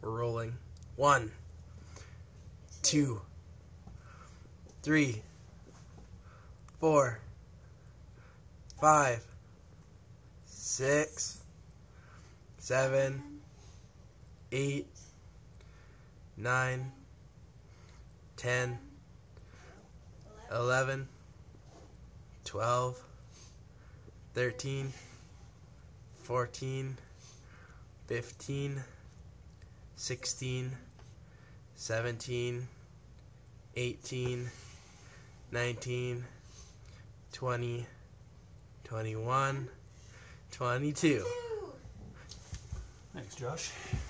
We're rolling. 1, 2, 3, 4, 5, 6, 7, 8, 9, 10, 11, 12, 13, 14, 15, 16, 17, 18, 19, 20, 21, 22. Thanks, Josh.